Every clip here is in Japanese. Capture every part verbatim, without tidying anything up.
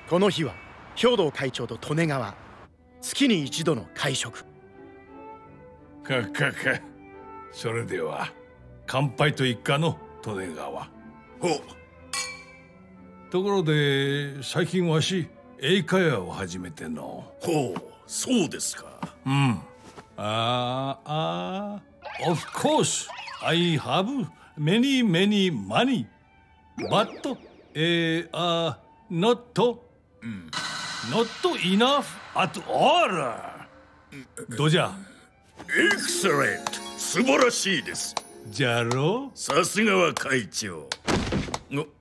この日は兵藤会長と利根川、月に一度の会食。 かかか、それでは乾杯と一家の利根川。 ほう。 ところで最近わし英会話を始めての。 ほう、そうですか。 うん。ああ、of course I have many many money but えー、あ not not enough at all。どうじゃ。 エクセレント、素晴らしいです。 じゃろう。 さすがは会長。えな、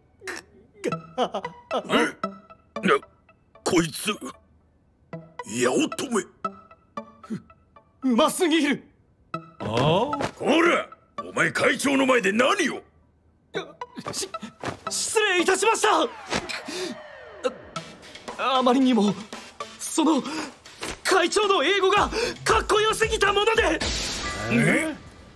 こいつ八乙女。 うますぎる。 ああ、 こら、お前会長の前で何を。 し失礼いたしました。あ、あまりにもその会長の英語がかっこよすぎたもので。 え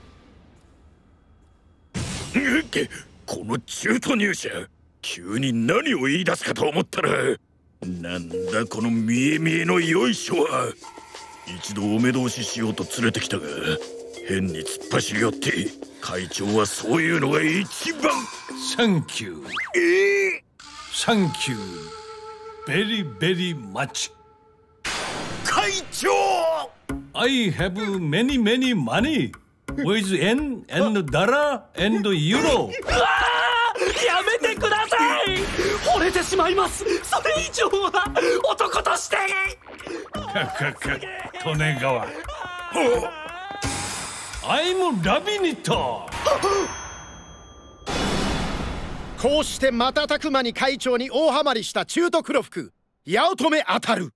えこの中途入社、急に何を言い出すかと思ったら、なんだこの見え見えのよいしょは。一度お目通ししようと連れてきたが、変に突っ走り寄って、会長はそういうのが一番。 サンキュー。 ええサンキューベリーベリーマッチ。 会長 I have many many money with yen and dollar and euro。 やめてください。惚れてしまいます。それ以上は男として。 かかか、利根川。I'm loving it。 こうして瞬く間に会長に大ハマりした中途黒服八乙女あたる。